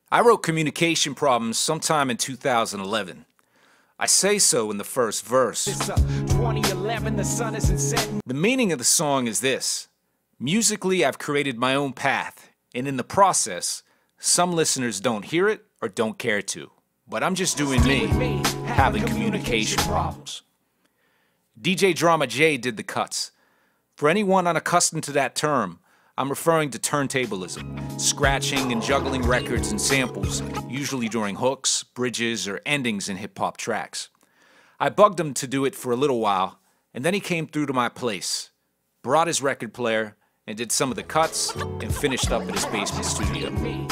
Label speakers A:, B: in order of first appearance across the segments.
A: I wrote Communication Problems sometime in 2011. I say so in the first verse.
B: It's 2011, the sun isn't setting.
A: The meaning of the song is this. Musically, I've created my own path, and in the process, some listeners don't hear it or don't care to. But I'm just doing me, having communication problems. DJ Drama J did the cuts. For anyone unaccustomed to that term, I'm referring to turntablism, scratching and juggling records and samples, usually during hooks, bridges, or endings in hip-hop tracks. I bugged him to do it for a little while, and then he came through to my place, brought his record player, and did some of the cuts, and finished up at his basement studio.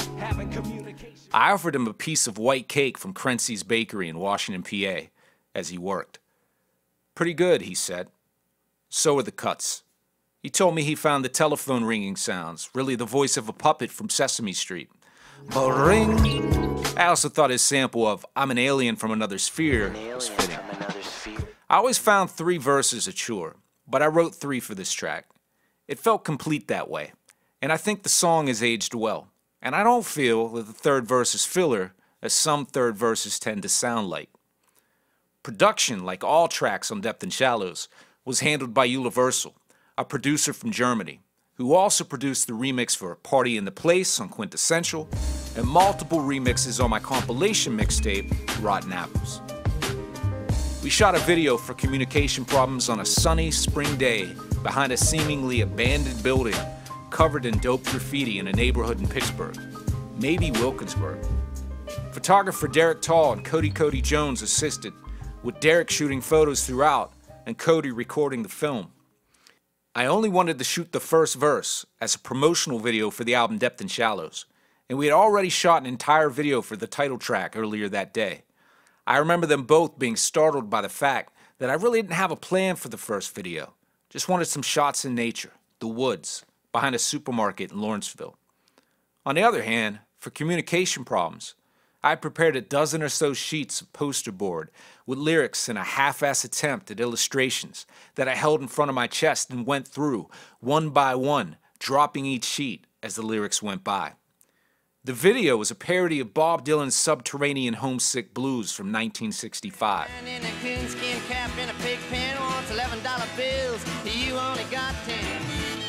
A: I offered him a piece of white cake from Crency's Bakery in Washington, PA, as he worked. Pretty good, he said. So are the cuts. He told me he found the telephone ringing sounds really the voice of a puppet from Sesame Street. But ring. I also thought his sample of I'm an alien from another sphere was fitting. I always found 3 verses a chore, but I wrote 3 for this track. It felt complete that way, and I think the song has aged well. And I don't feel that the 3rd verse is filler, as some 3rd verses tend to sound like. Production, like all tracks on Depth and Shallows, was handled by Universal, a producer from Germany, who also produced the remix for Party in the Place on Quintessential, and multiple remixes on my compilation mixtape, Rotten Apples. We shot a video for Communication Problems on a sunny spring day behind a seemingly abandoned building covered in dope graffiti in a neighborhood in Pittsburgh, maybe Wilkinsburg. Photographer Derek Tall and Cody Jones assisted, with Derek shooting photos throughout and Cody recording the film. I only wanted to shoot the first verse as a promotional video for the album Depth and Shallows, and we had already shot an entire video for the title track earlier that day. I remember them both being startled by the fact that I really didn't have a plan for the first video, just wanted some shots in nature, the woods, behind a supermarket in Lawrenceville. On the other hand, for Communication Problems, I prepared a dozen or so sheets of poster board with lyrics and a half-ass attempt at illustrations that I held in front of my chest and went through, one by one, dropping each sheet as the lyrics went by. The video was a parody of Bob Dylan's Subterranean Homesick Blues from 1965.
C: In a coonskin cap and a pig pen wants $11 bills. You only got 10.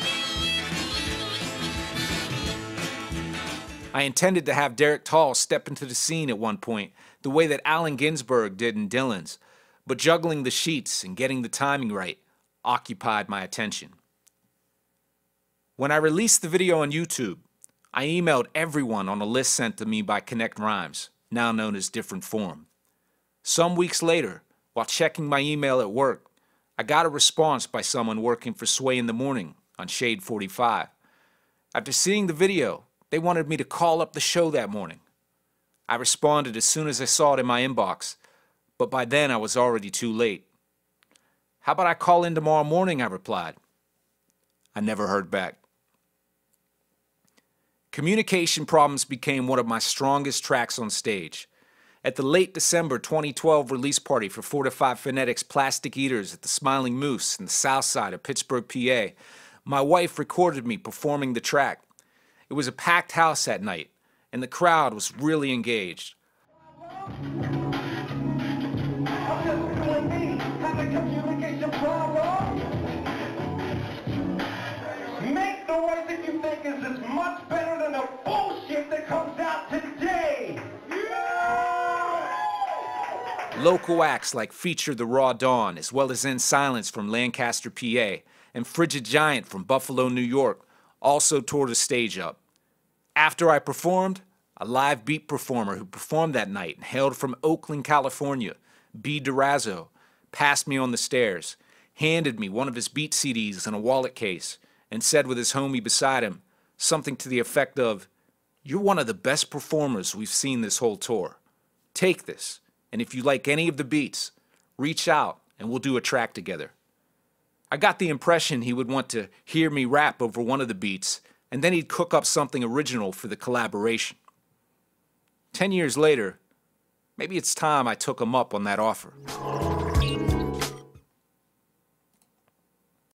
A: I intended to have Derek Tall step into the scene at one point, the way that Allen Ginsberg did in Dylan's, but juggling the sheets and getting the timing right occupied my attention. When I released the video on YouTube, I emailed everyone on a list sent to me by Connect Rhymes, now known as Different Form. Some weeks later, while checking my email at work, I got a response by someone working for Sway in the Morning on Shade 45. After seeing the video, they wanted me to call up the show that morning. I responded as soon as I saw it in my inbox, but by then I was already too late. How about I call in tomorrow morning, I replied. I never heard back. Communication Problems became one of my strongest tracks on stage. At the late December 2012 release party for 4-5 Phonetics Plastic Eaters at the Smiling Moose in the south side of Pittsburgh, PA, my wife recorded me performing the track. It was a packed house that night, and the crowd was really engaged.
D: Make the way that you think is as much better than the bullshit that comes out today.
A: Local acts like Feature the Raw Dawn, as well as In Silence from Lancaster, PA, and Frigid Giant from Buffalo, New York, also tore the stage up. After I performed, a live beat performer who performed that night and hailed from Oakland, California, B. Durazzo, passed me on the stairs, handed me one of his beat CDs in a wallet case, and said with his homie beside him something to the effect of, "You're one of the best performers we've seen this whole tour. Take this, and if you like any of the beats, reach out and we'll do a track together." I got the impression he would want to hear me rap over one of the beats, and then he'd cook up something original for the collaboration. 10 years later, maybe it's time I took him up on that offer.